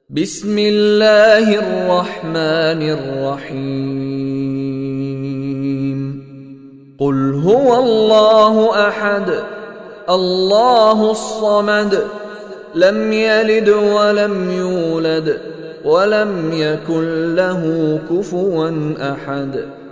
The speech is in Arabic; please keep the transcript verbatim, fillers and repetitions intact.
بسم الله الرحمن الرحيم قل هو الله أحد الله الصمد لم يلد ولم يولد ولم يكن له كفوا أحد